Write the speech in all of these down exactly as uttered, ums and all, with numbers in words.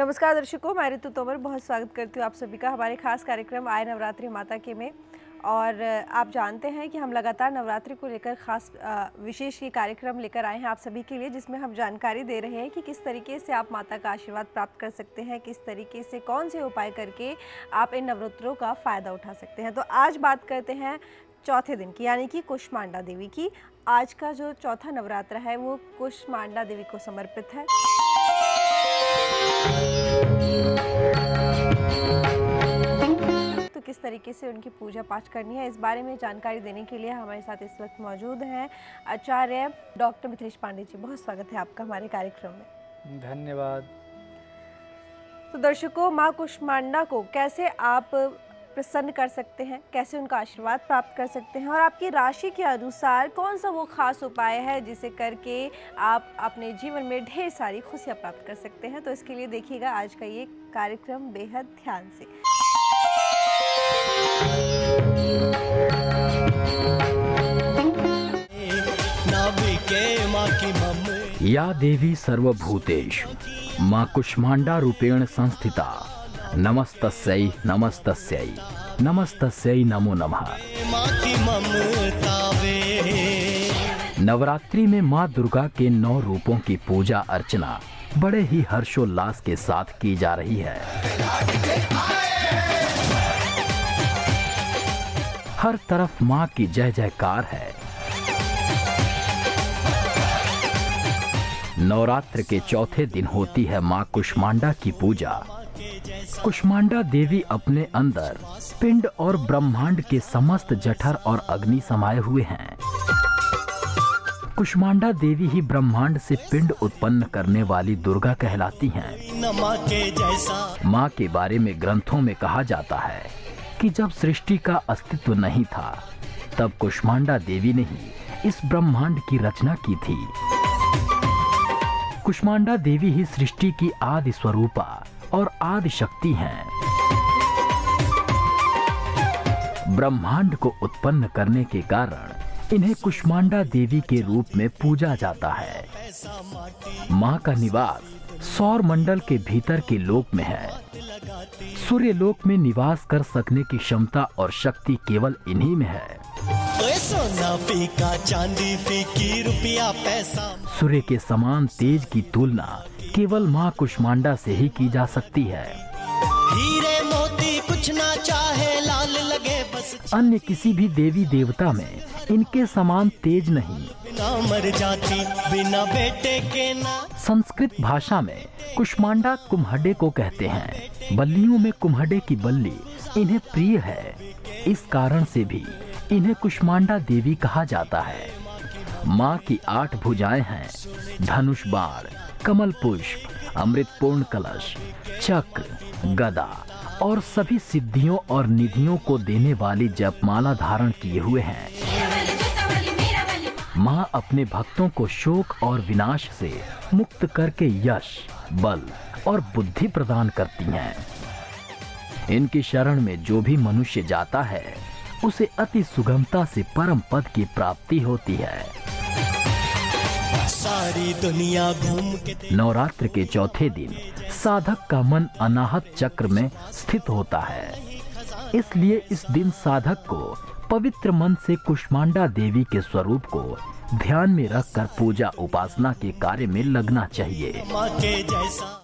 नमस्कार दर्शकों, मैं ऋतु तोमर बहुत स्वागत करती हूँ आप सभी का हमारे खास कार्यक्रम आए नवरात्रि माता के में। और आप जानते हैं कि हम लगातार नवरात्रि को लेकर खास विशेष ये कार्यक्रम लेकर आए हैं आप सभी के लिए, जिसमें हम जानकारी दे रहे हैं कि किस तरीके से आप माता का आशीर्वाद प्राप्त कर सकते हैं, किस तरीके से कौन से उपाय करके आप इन नवरात्रों का फ़ायदा उठा सकते हैं। तो आज बात करते हैं चौथे दिन की, यानी कि कुष्मांडा देवी की। आज का जो चौथा नवरात्र है वो कुष्मांडा देवी को समर्पित है। तो किस तरीके से उनकी पूजा पाठ करनी है, इस बारे में जानकारी देने के लिए हमारे साथ इस वक्त मौजूद हैं आचार्य डॉक्टर मिथिलेश पांडे जी। बहुत स्वागत है आपका हमारे कार्यक्रम में। धन्यवाद। तो दर्शकों, माँ कुष्मांडा को कैसे आप प्रसन्न कर सकते हैं, कैसे उनका आशीर्वाद प्राप्त कर सकते हैं, और आपकी राशि के अनुसार कौन सा वो खास उपाय है जिसे करके आप अपने जीवन में ढेर सारी खुशियाँ प्राप्त कर सकते हैं। तो इसके लिए देखिएगा आज का ये कार्यक्रम बेहद ध्यान से। या देवी सर्वभूतेषु माँ कुष्मांडा रूपेण संस्थिता नमस्तस्यै नमस्तस्यै नमस्तस्यै नमो नमः। नवरात्रि में माँ दुर्गा के नौ रूपों की पूजा अर्चना बड़े ही हर्षोल्लास के साथ की जा रही है। हर तरफ माँ की जय जयकार है। नवरात्र के चौथे दिन होती है माँ कुष्मांडा की पूजा। कुष्मांडा देवी अपने अंदर पिंड और ब्रह्मांड के समस्त जठर और अग्नि समाये हुए हैं। कुष्मांडा देवी ही ब्रह्मांड से पिंड उत्पन्न करने वाली दुर्गा कहलाती हैं। माँ के बारे में ग्रंथों में कहा जाता है कि जब सृष्टि का अस्तित्व नहीं था, तब कुष्मांडा देवी ने ही इस ब्रह्मांड की रचना की थी। कुष्मांडा देवी ही सृष्टि की आदि स्वरूपा और आदि शक्ति हैं। ब्रह्मांड को उत्पन्न करने के कारण इन्हें कुष्मांडा देवी के रूप में पूजा जाता है। माँ का निवास सौर मंडल के भीतर के लोक में है। सूर्य लोक में निवास कर सकने की क्षमता और शक्ति केवल इन्हीं में है। सोना फीका, चांदी फीकी, रुपया पैसा। सूर्य के समान तेज की तुलना केवल माँ कुष्मांडा से ही की जा सकती है। हीरे मोती कुछ ना चाहे, लाल लगे बस। अन्य किसी भी देवी देवता में इनके समान तेज नहीं। बिना मर जाती बिना बेटे के ना। संस्कृत भाषा में कुष्मांडा कुम्हडे को कहते हैं। बल्लियों में कुम्हडे की बल्ली इन्हें प्रिय है। इस कारण से भी इन्हें कुष्मांडा देवी कहा जाता है। माँ की आठ भुजाएं हैं: धनुष बाण, कमल पुष्प, अमृत पूर्ण कलश, चक्र, गदा और सभी सिद्धियों और निधियों को देने वाली जपमाला धारण किए हुए हैं। माँ अपने भक्तों को शोक और विनाश से मुक्त करके यश, बल और बुद्धि प्रदान करती हैं। इनकी शरण में जो भी मनुष्य जाता है उसे अति सुगमता से परम पद की प्राप्ति होती है। सारी दुनिया घूम के। नवरात्र के चौथे दिन साधक का मन अनाहत चक्र में स्थित होता है। इसलिए इस दिन साधक को पवित्र मन से कुष्मांडा देवी के स्वरूप को ध्यान में रखकर पूजा उपासना के कार्य में लगना चाहिए। माँ के जैसा।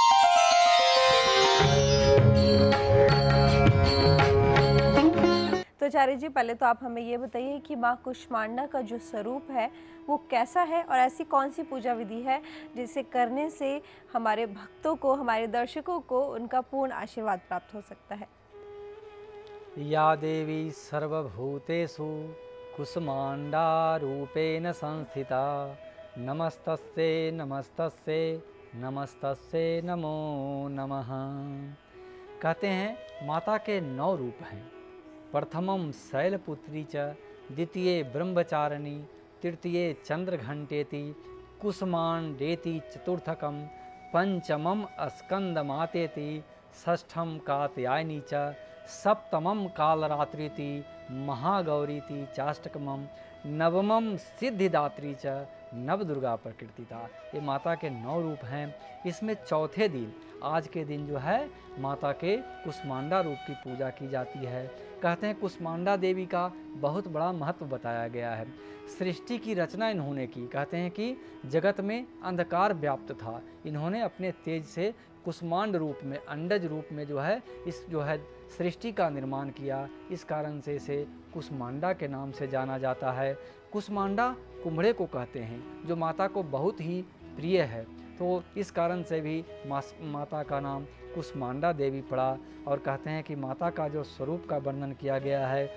तो आचार्य जी, पहले तो आप हमें ये बताइए कि माँ कुष्मांडा का जो स्वरूप है वो कैसा है, और ऐसी कौन सी पूजा विधि है जिसे करने से हमारे भक्तों को, हमारे दर्शकों को उनका पूर्ण आशीर्वाद प्राप्त हो सकता है। या देवी सर्वभूतेषु कुष्मांडा रूपेण संस्थिता नमस्तस्यै नमस्तस्यै नमस्तस्यै नमो नमः। कहते हैं माता के नौ रूप हैं। प्रथमम शैलपुत्री च, द्वितीय ब्रह्मचारिणी, तृतीय चंद्रघंटेति, कुष्मांडेति चतुर्थकम, पंचमम स्कंदमातेति, षष्ठम कात्यायनी च, सप्तमम कालरात्रिति, महागौरीति चाष्टकमम, नवमम सिद्धिदात्री च, नव दुर्गा प्रकृतिता। ये माता के नौ रूप हैं। इसमें चौथे दिन, आज के दिन जो है माता के कुष्मांडा रूप की पूजा की जाती है। कहते हैं कुष्मांडा देवी का बहुत बड़ा महत्व बताया गया है। सृष्टि की रचना इन्होंने की। कहते हैं कि जगत में अंधकार व्याप्त था, इन्होंने अपने तेज से कुष्मांड रूप में, अंडज रूप में जो है इस जो है सृष्टि का निर्माण किया। इस कारण से इसे कुष्मांडा के नाम से जाना जाता है। कुष्मांडा कुम्भड़े को कहते हैं, जो माता को बहुत ही प्रिय है, तो इस कारण से भी माता का नाम कुष्मांडा देवी पड़ा। और कहते हैं कि माता का जो स्वरूप का वर्णन किया गया है,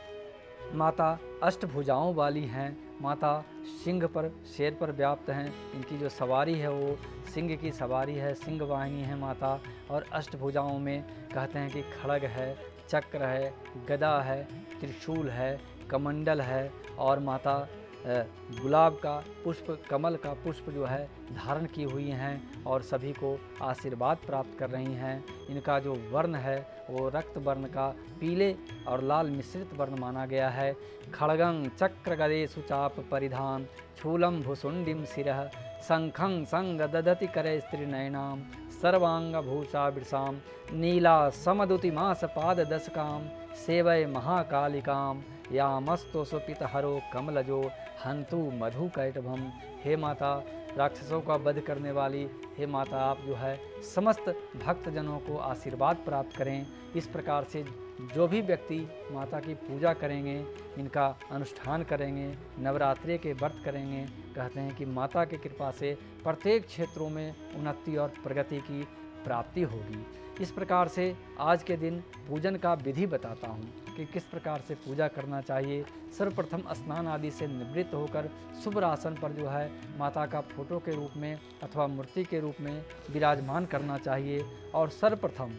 माता अष्टभुजाओं वाली हैं। माता सिंह पर, शेर पर व्याप्त हैं। इनकी जो सवारी है वो सिंह की सवारी है, सिंह वाहिनी है माता। और अष्टभुजाओं में कहते हैं कि खड़ग है, चक्र है, गदा है, त्रिशूल है, कमंडल है और माता गुलाब का पुष्प, कमल का पुष्प जो है धारण की हुई हैं और सभी को आशीर्वाद प्राप्त कर रही हैं। इनका जो वर्ण है वो रक्त वर्ण का पीले और लाल मिश्रित वर्ण माना गया है। खड़गं चक्र गदे सुचाप परिधान छूलम भुसुंडिम शिरः शंखं संग ददति करे स्त्रीनयनाम सर्वांग भूषा वृषाम नीला समदुतिमास पाद दशकाम सेवय महाकालिकाम यामस्तो सुपितहरो कमलजो हंतु मधु कैटभम। हे माता, राक्षसों का वध करने वाली, हे माता आप जो है समस्त भक्तजनों को आशीर्वाद प्राप्त करें। इस प्रकार से जो भी व्यक्ति माता की पूजा करेंगे, इनका अनुष्ठान करेंगे, नवरात्रि के व्रत करेंगे, कहते हैं कि माता की कृपा से प्रत्येक क्षेत्रों में उन्नति और प्रगति की प्राप्ति होगी। इस प्रकार से आज के दिन पूजन का विधि बताता हूँ कि किस प्रकार से पूजा करना चाहिए। सर्वप्रथम स्नान आदि से निवृत्त होकर शुभ आसन पर जो है माता का फोटो के रूप में अथवा मूर्ति के रूप में विराजमान करना चाहिए। और सर्वप्रथम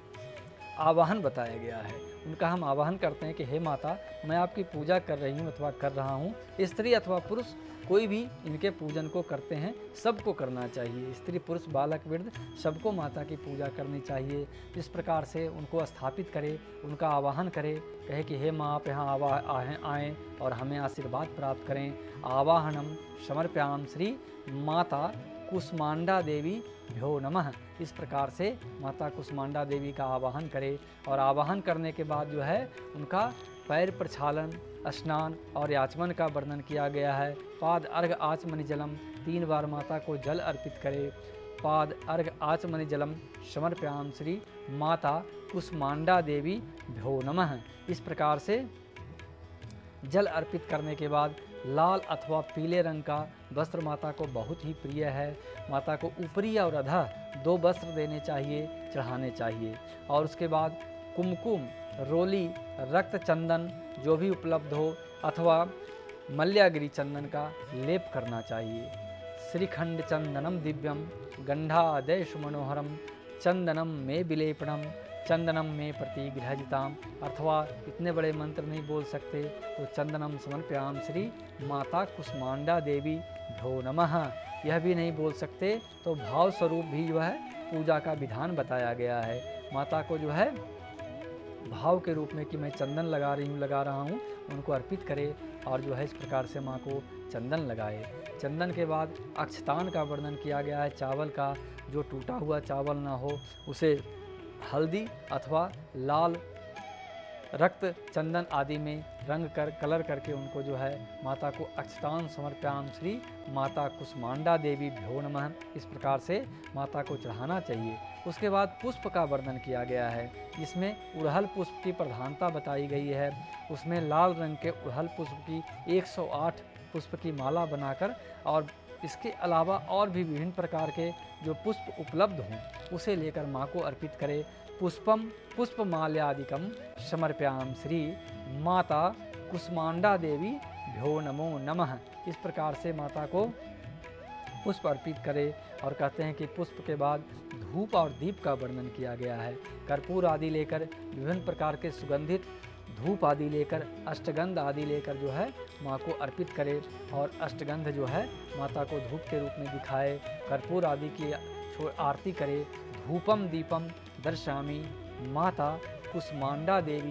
आवाहन बताया गया है, उनका हम आवाहन करते हैं कि हे माता, मैं आपकी पूजा कर रही हूँ अथवा कर रहा हूँ। स्त्री अथवा पुरुष कोई भी इनके पूजन को करते हैं, सबको करना चाहिए। स्त्री पुरुष बालक वृद्ध सबको माता की पूजा करनी चाहिए। इस प्रकार से उनको स्थापित करे, उनका आवाहन करे, कहे कि हे माँ आप यहाँ आवा आएँ और हमें आशीर्वाद प्राप्त करें। आवाहनम समर्प्याम श्री माता कुष्मांडा देवी भ्यो नमः। इस प्रकार से माता कुष्मांडा देवी का आवाहन करे और आवाहन करने के बाद जो है उनका पैर प्रक्षालन, स्नान और याचमन का वर्णन किया गया है। पाद अर्घ आचमनि जलम, तीन बार माता को जल अर्पित करे। पाद अर्घ आचमनि जलम समर्प्याम श्री माता कुष्मांडा देवी भ्यो नमः। इस प्रकार से जल अर्पित करने के बाद लाल अथवा पीले रंग का वस्त्र माता को बहुत ही प्रिय है। माता को ऊपरी और अधः दो वस्त्र देने चाहिए, चढ़ाने चाहिए। और उसके बाद कुमकुम, रोली, रक्त चंदन जो भी उपलब्ध हो अथवा मल्यागिरी चंदन का लेप करना चाहिए। श्रीखंड चंदनम दिव्यम गंधादेश मनोहरम चंदनम में विलेपनम चंदनम में प्रतिगृहजिताम। अथवा इतने बड़े मंत्र नहीं बोल सकते तो चंदनम समर्प्याम श्री माता कुष्मांडा देवी भ्यो नमः, यह भी नहीं बोल सकते तो भाव स्वरूप भी जो है पूजा का विधान बताया गया है। माता को जो है भाव के रूप में कि मैं चंदन लगा रही हूँ लगा रहा हूँ उनको अर्पित करे और जो है इस प्रकार से माँ को चंदन लगाए। चंदन के बाद अक्षतान का वर्णन किया गया है। चावल का जो टूटा हुआ चावल ना हो उसे हल्दी अथवा लाल रक्त चंदन आदि में रंग कर कलर करके उनको जो है माता को अक्षतान समर्प्याम श्री माता कुष्मांडा देवी भ्यो नमः, इस प्रकार से माता को चढ़ाना चाहिए। उसके बाद पुष्प का वर्णन किया गया है। इसमें उड़हल पुष्प की प्रधानता बताई गई है। उसमें लाल रंग के उड़हल पुष्प की एक सौ आठ पुष्प की माला बनाकर और इसके अलावा और भी विभिन्न प्रकार के जो पुष्प उपलब्ध हों उसे लेकर माँ को अर्पित करे। पुष्पम पुष्पमाल्यादिकम समर्प्याम श्री माता कुष्मांडा देवी भ्यो नमो नमः। इस प्रकार से माता को पुष्प अर्पित करे। और कहते हैं कि पुष्प के बाद धूप और दीप का वर्णन किया गया है। कर्पूर आदि लेकर विभिन्न प्रकार के सुगंधित धूप आदि लेकर अष्टगंध आदि लेकर जो है माँ को अर्पित करे और अष्टगंध जो है माता को धूप के रूप में दिखाए। कर्पूर आदि की आरती करे। धूपम दीपम दर्शामी माता कुष्मांडा देवी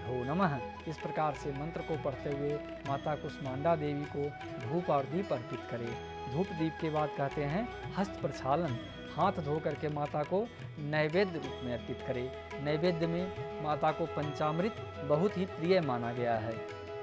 भ्यो नमः। इस प्रकार से मंत्र को पढ़ते हुए माता कुष्मांडा देवी को धूप और दीप अर्पित करें। धूप दीप के बाद कहते हैं हस्त प्रक्षालन, हाथ धो करके माता को नैवेद्य रूप में अर्पित करें। नैवेद्य में माता को पंचामृत बहुत ही प्रिय माना गया है।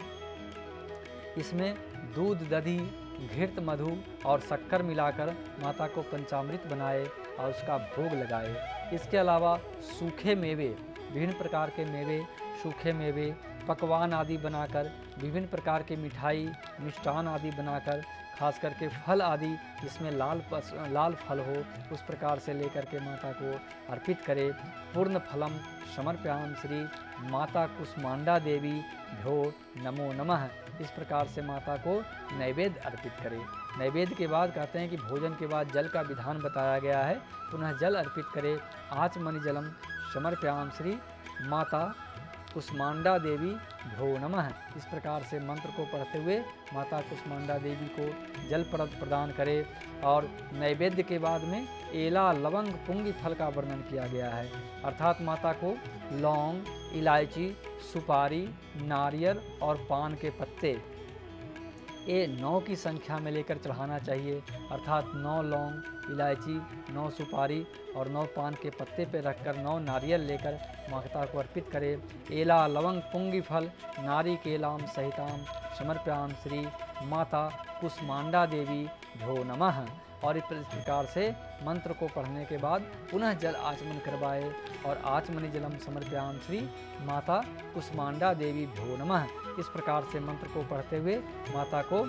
इसमें दूध, दधी, घृत, मधु और शक्कर मिलाकर माता को पंचामृत बनाए और उसका भोग लगाए। इसके अलावा सूखे मेवे, विभिन्न प्रकार के मेवे, सूखे मेवे, पकवान आदि बनाकर, विभिन्न प्रकार के मिठाई, मिष्टान आदि बनाकर, खास करके फल आदि जिसमें लाल पस, लाल फल हो उस प्रकार से लेकर के माता को अर्पित करें। पूर्ण फलम समर्पयाम श्री माता कुष्मांडा देवी भ्यो नमो नमः। इस प्रकार से माता को नैवेद्य अर्पित करें। नैवेद्य के बाद कहते हैं कि भोजन के बाद जल का विधान बताया गया है। पुनः जल अर्पित करें। आचमनि जलम समर्पयाम श्री माता कुष्मांडा देवी भ्यो नमः। इस प्रकार से मंत्र को पढ़ते हुए माता कुष्मांडा देवी को जल प्रदान करें। और नैवेद्य के बाद में एला, लवंग, पुंगी फल का वर्णन किया गया है, अर्थात माता को लौंग, इलायची, सुपारी, नारियल और पान के पत्ते ये नौ की संख्या में लेकर चढ़ाना चाहिए, अर्थात नौ लौंग, इलायची, नौ सुपारी और नौ पान के पत्ते पे रखकर नौ नारियल लेकर माता को अर्पित करें। एला, लवंग, पुंगी फल नारी केलाम सहिताम समर्पयाम श्री माता कुष्मांडा देवी भ्यो नमः। और इस प्रकार से मंत्र को पढ़ने के बाद पुनः जल आचमन करवाए और आचमनि जलम समर्पयाम श्री माता कुष्मांडा देवी भ्यो नमः। इस प्रकार से मंत्र को पढ़ते हुए माता को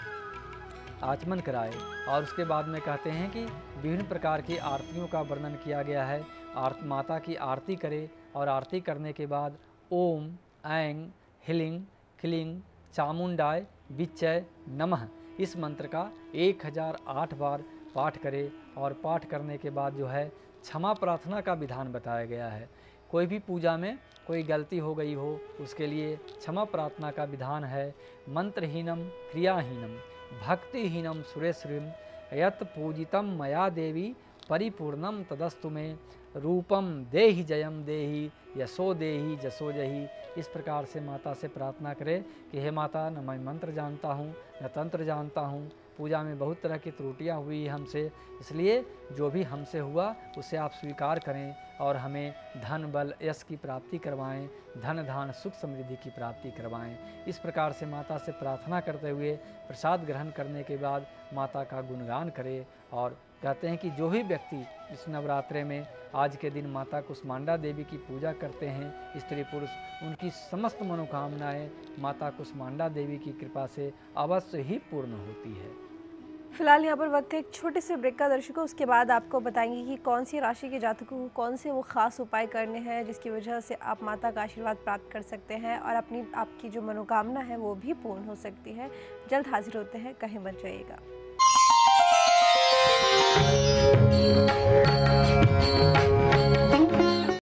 आचमन कराए। और उसके बाद में कहते हैं कि विभिन्न प्रकार की आरतियों का वर्णन किया गया है। आरत माता की आरती करे और आरती करने के बाद ओम ऐं ह्लीं क्लीं चामुंडाय विच्चय नमः इस मंत्र का एक हज़ार आठ बार पाठ करें। और पाठ करने के बाद जो है क्षमा प्रार्थना का विधान बताया गया है। कोई भी पूजा में कोई गलती हो गई हो उसके लिए क्षमा प्रार्थना का विधान है। मंत्रहीनम क्रियाहीनम भक्तिहीनम सुरेश्वरीम यत् पूजितम मया देवी परिपूर्णम तदस्तु में रूपम देहि जयम देहि यशो देहि जसो जहि। इस प्रकार से माता से प्रार्थना करें कि हे माता, न मैं मंत्र जानता हूँ न तंत्र जानता हूँ, पूजा में बहुत तरह की त्रुटियाँ हुई हमसे, इसलिए जो भी हमसे हुआ उसे आप स्वीकार करें और हमें धन, बल, यश की प्राप्ति करवाएं, धन, धान, सुख, समृद्धि की प्राप्ति करवाएं। इस प्रकार से माता से प्रार्थना करते हुए प्रसाद ग्रहण करने के बाद माता का गुणगान करें। और कहते हैं कि जो भी व्यक्ति इस नवरात्रे में आज के दिन माता कुष्मांडा देवी की पूजा करते हैं, स्त्री पुरुष, उनकी समस्त मनोकामनाएं माता कुष्मांडा देवी की कृपा से अवश्य ही पूर्ण होती है। फिलहाल यहाँ पर वक्त है एक छोटे से ब्रेक का दर्शकों। उसके बाद आपको बताएंगे कि कौन सी राशि के जातकों को कौन से वो खास उपाय करने हैं जिसकी वजह से आप माता का आशीर्वाद प्राप्त कर सकते हैं और अपनी आपकी जो मनोकामना है वो भी पूर्ण हो सकती है। जल्द हाजिर होते हैं, कहीं मत जाइएगा।